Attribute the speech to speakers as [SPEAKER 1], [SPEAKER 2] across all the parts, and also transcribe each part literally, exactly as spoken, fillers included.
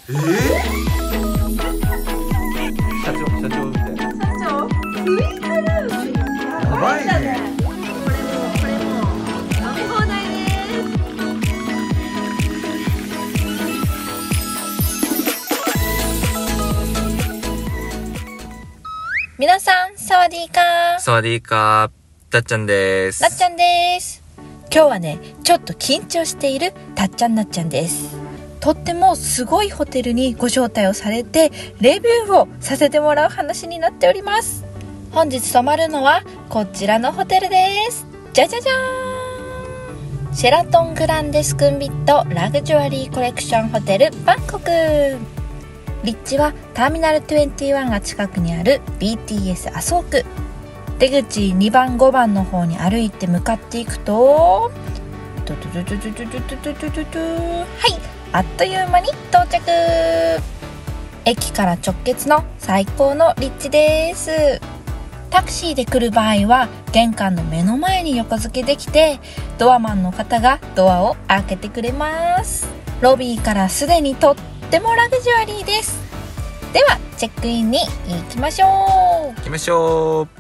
[SPEAKER 1] えー、社長社長みたいな。
[SPEAKER 2] 社長スイートルーム
[SPEAKER 1] やばいね。
[SPEAKER 2] これもこれも飲み放題です。皆さんサワディーカー。
[SPEAKER 1] サワディーカー、たっちゃんです。
[SPEAKER 2] なっちゃんです。今日はね、ちょっと緊張しているたっちゃんなっちゃんです。とってもすごいホテルにご招待をされてレビューをさせてもらう話になっております。本日泊まるのはこちらのホテルです。じゃじゃじゃーん、シェラトングランデスクンビットラグジュアリーコレクションホテルバンコク。立地はターミナルにじゅういちが近くにある ビーティーエス 麻生区。出口にばんごばんの方に歩いて向かっていくと、ドドドドドドドドドドド、はい、あっという間に到着。駅から直結の最高の立地です。タクシーで来る場合は玄関の目の前に横付けできて、ドアマンの方がドアを開けてくれます。ロビーからすでにとってもラグジュアリーです。ではチェックインに行きましょう。
[SPEAKER 1] 行きましょう。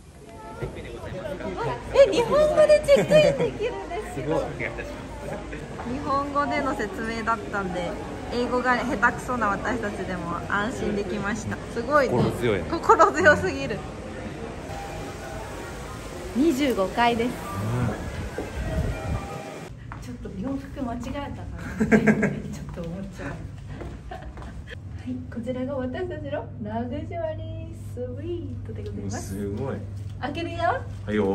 [SPEAKER 2] え、日本語でチェックインできるんですけど、日本語での説明だったんで、英語が下手くそな私たちでも安心できました。すごいね、
[SPEAKER 1] 心強い、
[SPEAKER 2] 心強すぎる。にじゅうごかいです。ちょっと洋服間違えたかなってちょっと思っちゃう。はい、こちらが私たちのラグジュアリースイートでございます。
[SPEAKER 1] すごい。
[SPEAKER 2] 開けるよ。
[SPEAKER 1] はいよ。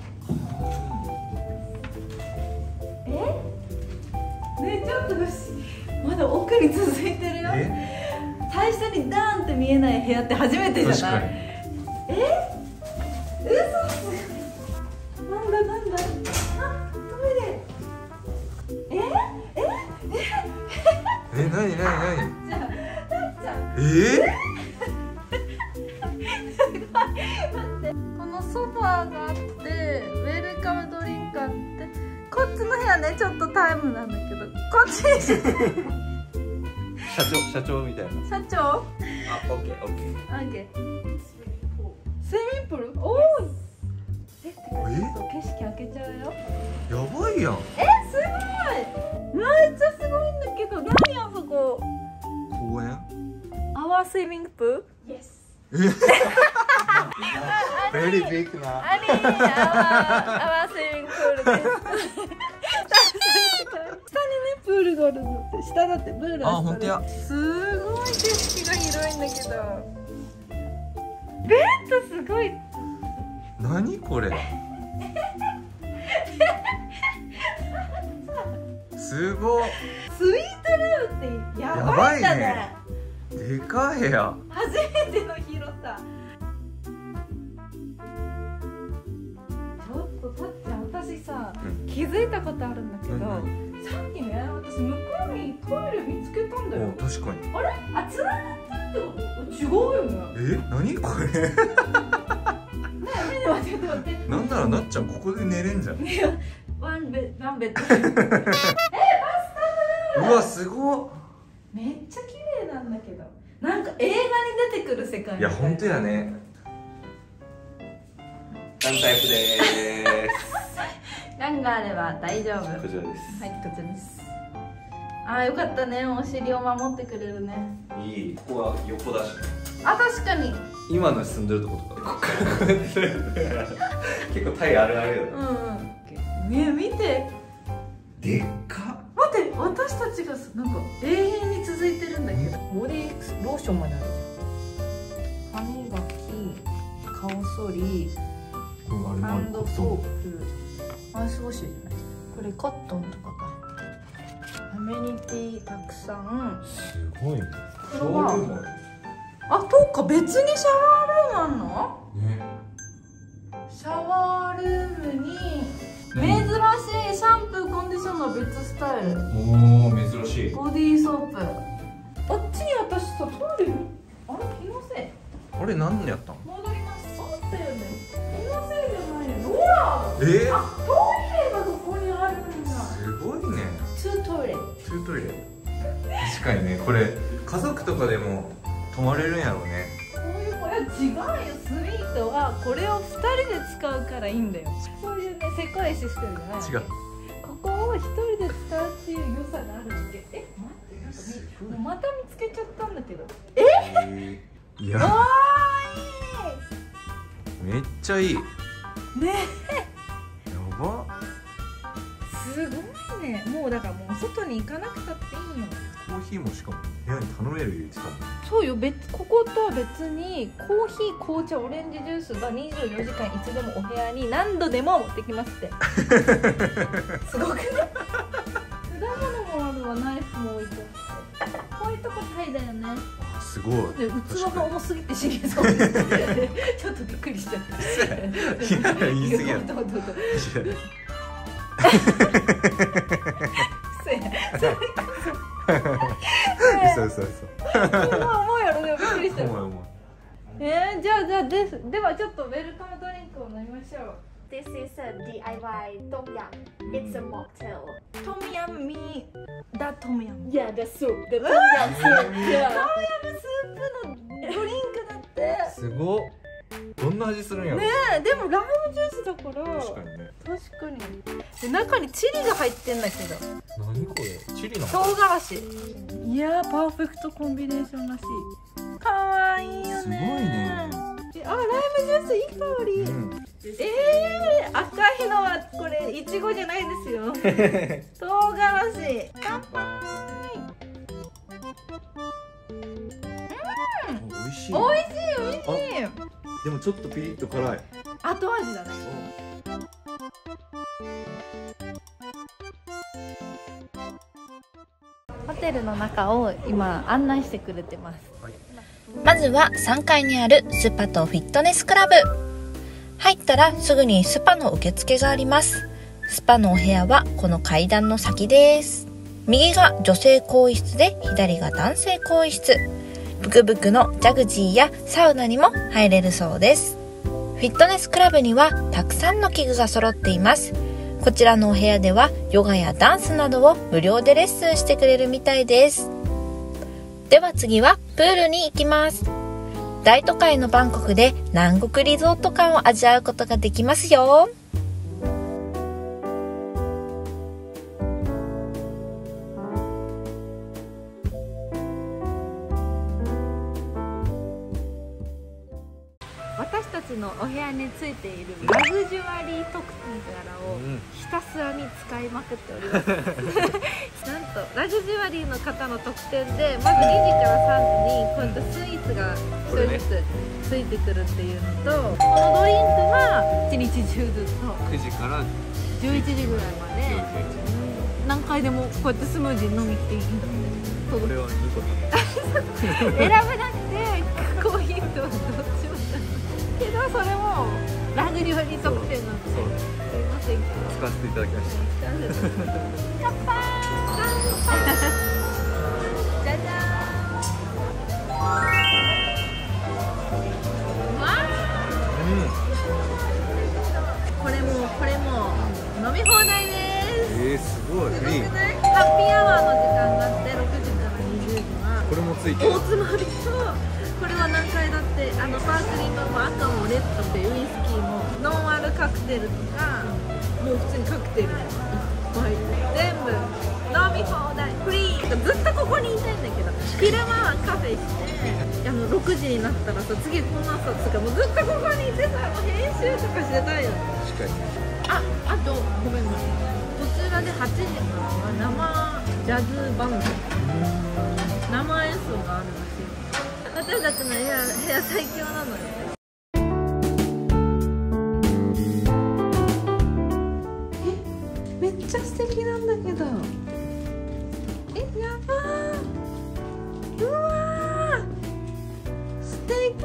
[SPEAKER 2] え？ね、ちょっとまだ奥に続いてるよ。最初にダーンって見えない部屋って初めてじゃない？え？嘘？なんだなんだ？あ、トイレ。え？え？え？
[SPEAKER 1] え、なになになに？
[SPEAKER 2] じゃあ、たっちゃん。
[SPEAKER 1] えー？
[SPEAKER 2] このソファーがあって、ウェルカムドリンクあって、こっちの部屋ね、ちょっとタイムなんだけど、こっちに社
[SPEAKER 1] 長社長みたいな。
[SPEAKER 2] 社長？
[SPEAKER 1] あ、オッケーオッケー。
[SPEAKER 2] オッケー。スイミングプール？おお。え、てかちょっと景色開けちゃうよ。
[SPEAKER 1] やばいやん。
[SPEAKER 2] え、すごい。めっちゃすごいんだけど、何あそこ？
[SPEAKER 1] 公園？
[SPEAKER 2] アワースイミングプール？ Yes。
[SPEAKER 1] ベリービッグな。
[SPEAKER 2] あれ、アワー、アワースイミングプールです。下にね、プールがあるのって、下だってプールあ、
[SPEAKER 1] 本当や。
[SPEAKER 2] すごい景色が広いんだけど。ベッドすごい。
[SPEAKER 1] 何これ。すごい。
[SPEAKER 2] スイートルームってやばいんだね。
[SPEAKER 1] でかい部屋。
[SPEAKER 2] 初めての広さ。ちょっとたっちゃん、私さ、うん、気づいたことあるんだけど、うん、さっきね、私向こうにトイレ見つけたんだよ。
[SPEAKER 1] 確かに。
[SPEAKER 2] あれ、あ、つながってるってこと？違うよね。
[SPEAKER 1] え、何これ。
[SPEAKER 2] ね、見て待って待って。
[SPEAKER 1] なんならなっちゃんここで寝れんじゃん。
[SPEAKER 2] ワンベワンベッド。え、バスタブ。
[SPEAKER 1] うわ、すごっ。
[SPEAKER 2] めっちゃ綺麗なんだけど、なんか映画に出てくる世界。
[SPEAKER 1] いや、本当やね。ランタイプでーす。
[SPEAKER 2] ランがあれば大丈夫。
[SPEAKER 1] こちらです。
[SPEAKER 2] はい、こちらです。あー、よかったね、お尻を守ってくれるね。
[SPEAKER 1] いい、ここは横だし。
[SPEAKER 2] あ、確かに。
[SPEAKER 1] 今の住んでるとことか、ここからこうやって結構タイあるあるよね。
[SPEAKER 2] うんうん。ね、見て。
[SPEAKER 1] でっか。
[SPEAKER 2] 待って、私たちがなんか永遠に続いてるんだけど、ボディローションまであるじゃん。歯磨き、顔剃り、ハンドソープ、ファーストウォッシュじゃない。これコットンとかか。アメニティたくさん。
[SPEAKER 1] すごいね。
[SPEAKER 2] これは。あ、そうか、別にシャワールームあんの？ね。シャワールームに珍しいシャンプーコンディショナー別スタイル。お
[SPEAKER 1] お、珍しい。
[SPEAKER 2] ボディーソープ。あっちに私さ、トイレ。あれ、気のせい。
[SPEAKER 1] あれ、何やったの？
[SPEAKER 2] 戻ります。あったよね。気のせいじゃないよ。ほら。
[SPEAKER 1] えー、
[SPEAKER 2] あ、トイレがここにあるんだ。
[SPEAKER 1] すごいね。
[SPEAKER 2] ツートイレ。
[SPEAKER 1] ツートイレ。確か確かにね、これ家族とかでも泊まれるんやろうね。
[SPEAKER 2] こういうこれ違うよ。スイートはこれをふたりで使うからいいんだよ。そういうねせこいシステムじゃない。
[SPEAKER 1] 違う。
[SPEAKER 2] ここを一人で使うっていう良さがあるわけ。え、待って、なんかもうまた見つけちゃったんだけど。え？
[SPEAKER 1] いや、
[SPEAKER 2] わ
[SPEAKER 1] めっちゃいい。
[SPEAKER 2] ーい。ね
[SPEAKER 1] やば。
[SPEAKER 2] すごいね。もうだからもう外に行かなくたっていいよ。
[SPEAKER 1] コーヒーもしかも部屋に頼める言ってたもん。
[SPEAKER 2] そうよ。別こことは別にコーヒー、紅茶、オレンジジュースがにじゅうよじかんいつでもお部屋に何度でも持ってきますって。すごくね。果物もあるわ。ナイフも置いてあって。こういうとこタイだよね。
[SPEAKER 1] すごい。
[SPEAKER 2] で器が重すぎて死にそうです。ちょっとびっくりしちゃった。
[SPEAKER 1] いや言い過ぎやろ。
[SPEAKER 2] どうどうどう
[SPEAKER 1] 嘘嘘嘘。
[SPEAKER 2] 思うやろ。でもびっくりしちゃった。
[SPEAKER 1] お前お前。
[SPEAKER 2] えー、じゃあじゃあです。ではちょっとウェルカムドリンクを飲みましょう。
[SPEAKER 3] This is a ディーアイワイ tom yum. It's a mocktail.
[SPEAKER 2] トムヤムミだトムヤム。
[SPEAKER 3] Yeah, the soup. The tom yum soup.
[SPEAKER 2] トム
[SPEAKER 3] Yeah.
[SPEAKER 2] ヤムスープのドリンクだって。
[SPEAKER 1] すごっ。どんな味するんやろ。
[SPEAKER 2] ねえ、でもライムジュースだから。
[SPEAKER 1] 確かにね。
[SPEAKER 2] 確かに。で中にチリが入ってんだけど。
[SPEAKER 1] 何これ。チリなの。
[SPEAKER 2] 唐辛子。いやーパーフェクトコンビネーションらしい。かわいいよね。
[SPEAKER 1] すごいね。
[SPEAKER 2] あ、ライムジュースいい香り。
[SPEAKER 1] うん、
[SPEAKER 2] えー、赤いのはこれいちごじゃないですよ。唐辛子。乾杯。
[SPEAKER 1] 美味しい。
[SPEAKER 2] 美味しい美味しい。
[SPEAKER 1] でもちょっとピリッと辛い。
[SPEAKER 2] 後味だね。ホテルの中を今案内してくれてます。
[SPEAKER 1] はい、
[SPEAKER 2] まずはさんがいにあるスパとフィットネスクラブ。入ったらすぐにスパの受付があります。スパのお部屋はこの階段の先です。右が女性更衣室で左が男性更衣室。ブクブクのジャグジーやサウナにも入れるそうです。フィットネスクラブにはたくさんの器具が揃っています。こちらのお部屋ではヨガやダンスなどを無料でレッスンしてくれるみたいです。では次はプールに行きます。大都会のバンコクで南国リゾート感を味わうことができますよ。私たちのお部屋についているラグジュアリー特典からをひたすらに使いまくっております。なんとラグジュアリーの方の特典でまずにじからさんじにこういったスイーツがひとりずつついてくるっていうのと、このドリンクがいちにち中ずっと
[SPEAKER 1] くじから
[SPEAKER 2] じゅういちじぐらいまで何回でもこうやってスムージー飲みていいんだって。
[SPEAKER 1] これはにこ
[SPEAKER 2] 選べなくてコーヒーとどっちもけど、それもラグジュアリー特典なので、すいませんけど
[SPEAKER 1] 使わせていただきました。
[SPEAKER 2] 乾杯。じゃじゃーん。わー、これもこれも飲み放題です。
[SPEAKER 1] えー、すごいフリー。
[SPEAKER 2] ハッピーアワーの時間があってろくじからにじゅうじは
[SPEAKER 1] これもついてる。
[SPEAKER 2] 大つまみとこれは何回だってあのスパークリングも赤もレッドでウイスキーもノンアルカクテルとかもう普通にカクテルもいっぱい全部飲み放題フリー。ずっとここにいたいんだけど昼間はカフェしてあのろくじになったらさ次こんなさつかもうずっとここにいてさもう編集とかしてたいよね。
[SPEAKER 1] 確かに。
[SPEAKER 2] あ、あとごめんごめんこちらではちじからは生ジャズバンド生演奏があるらしい。私たちの部屋、部屋最強なのよ。え、めっちゃ素敵なんだけど。え、やばー。うわー。素敵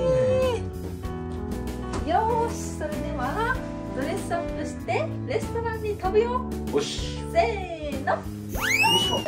[SPEAKER 2] ー。よーし、それではドレスアップしてレストランに飛ぶよ。
[SPEAKER 1] よし。
[SPEAKER 2] せーの。よいしょ。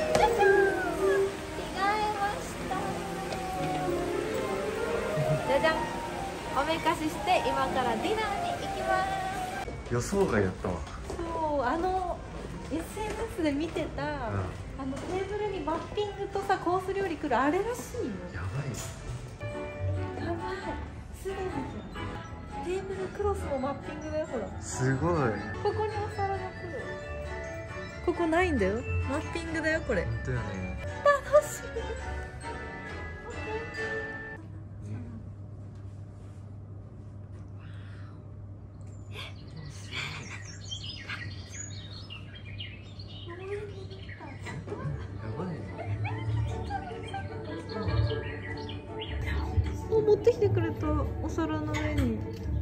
[SPEAKER 2] じゃじゃん、おめかしして今からディナーに行きます。
[SPEAKER 1] 予想外やったわ。
[SPEAKER 2] そう、あのエスエヌエス で見てた、うん、あのテーブルにマッピングとさコース料理来るあれらしいよ。
[SPEAKER 1] やばい
[SPEAKER 2] やばい、すでにテーブルクロスもマッピングだよ。ほら
[SPEAKER 1] すごい。
[SPEAKER 2] ここにお皿が来る。ここないんだよ、マッピングだよこれ。
[SPEAKER 1] 本当よね。
[SPEAKER 2] 楽しい。持ってきてくれたお皿の上に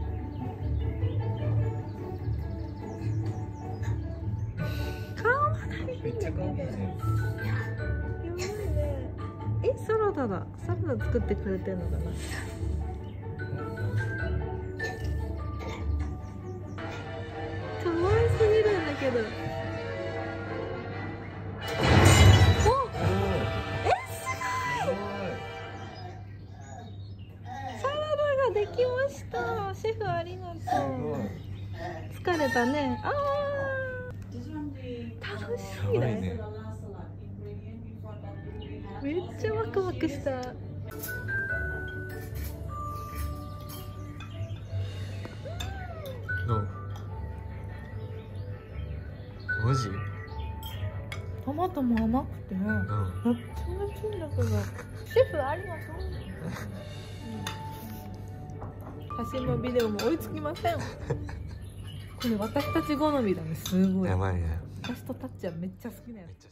[SPEAKER 2] かわいい。
[SPEAKER 1] めっちゃかわいいね。
[SPEAKER 2] やばいね。え、サラダだ。サラダ作ってくれてんのかな。かわいすぎるんだけど。できました。シェフありがとう。疲れたね。ああ、楽しいね。ねめっちゃワクワクした。
[SPEAKER 1] どう？マジ？
[SPEAKER 2] トマトも甘くて、めっちゃ美味しいんだけど。シェフありがとう。写真もビデオも追いつきません。これ私たち好みだね。すごい。
[SPEAKER 1] やばいね。
[SPEAKER 2] 私とタッチはめっちゃ好きなやつ。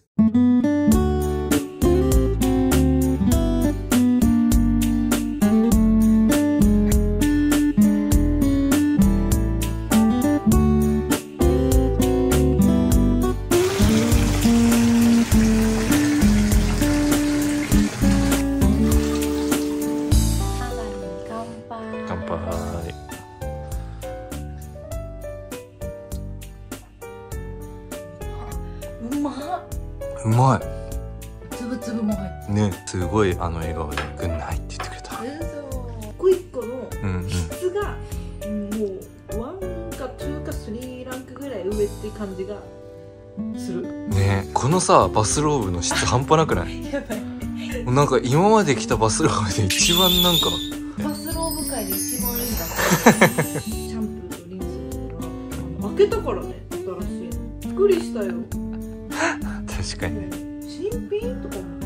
[SPEAKER 1] うまい。
[SPEAKER 2] つぶつぶも入って
[SPEAKER 1] ね、すごいあの笑顔で「ぐんない」って言ってくれた。
[SPEAKER 2] 一個一個の質がもうワンかツーかスリーランクぐらい上って感じがする
[SPEAKER 1] ね。このさバスローブの質半端なくない？
[SPEAKER 2] やばい。
[SPEAKER 1] なんか今まで着たバスローブで一番なんか
[SPEAKER 2] バスローブ界で一番いいんだシャンプーとリンスとか開けたからね。新しいびっくりしたよ。
[SPEAKER 1] 確かにね。
[SPEAKER 2] 新品とか思って。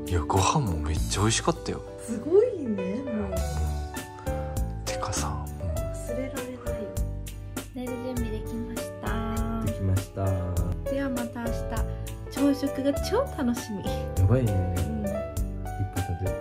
[SPEAKER 1] いや、ご飯もめっちゃ美味しかったよ。
[SPEAKER 2] すごいね。もう
[SPEAKER 1] てかさ、もう
[SPEAKER 2] 忘れられないよ。寝る準備できました。
[SPEAKER 4] できました。
[SPEAKER 2] ではまた明日朝食が超楽しみ。
[SPEAKER 4] やばいね、
[SPEAKER 2] うん、
[SPEAKER 4] いっぱい食べる。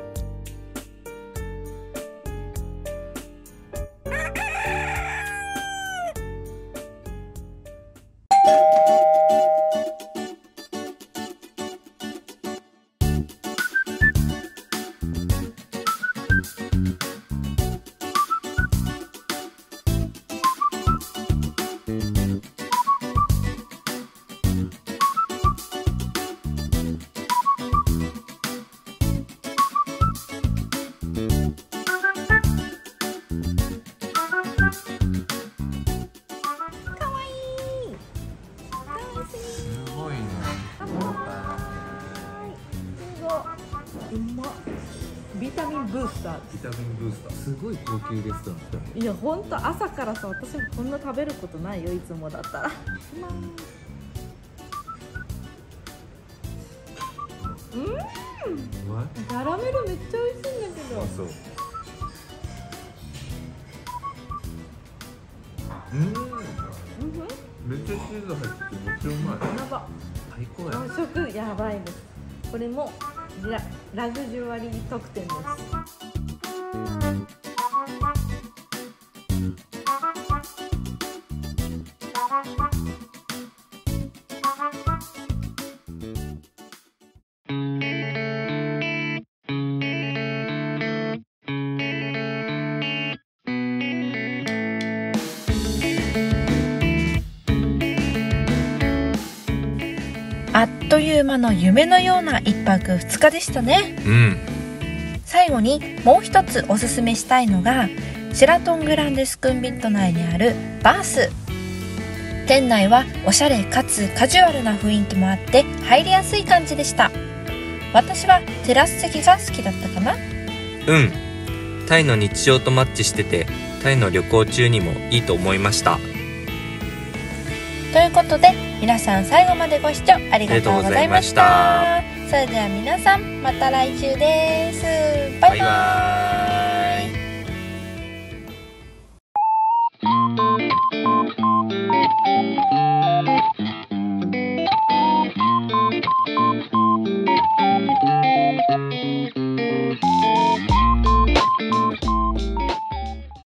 [SPEAKER 2] うまっ。ビタミンブースター。
[SPEAKER 4] ビタミンブースター。すごい高級レストランだね。
[SPEAKER 2] いやほんと朝からさ、私もこんな食べることないよいつもだったら。うん。
[SPEAKER 4] うまい。
[SPEAKER 2] キャラメルめっちゃ美味しいんだけど。
[SPEAKER 4] あ、そう。うん。めっちゃチーズ入っててめっちゃうまい。
[SPEAKER 2] やば。
[SPEAKER 4] 最高や。
[SPEAKER 2] 朝食やばいです。これもラ, ラグジュアリー特典です。あっという間の夢のようないっぱくふつかでしたね。
[SPEAKER 1] うん。
[SPEAKER 2] 最後にもう一つおすすめしたいのがシェラトングランデスクンビット内にあるバース。 店内はおしゃれかつカジュアルな雰囲気もあって入りやすい感じでした。私はテラス席が好きだったかな。
[SPEAKER 5] うん、タイの日常とマッチしてて、タイの旅行中にもいいと思いました。
[SPEAKER 2] ということで皆さん最後までご視聴ありがとうございました。
[SPEAKER 5] ありがとうございました。
[SPEAKER 2] それでは皆さんまた来週です。バイバイ。
[SPEAKER 5] バイバイ。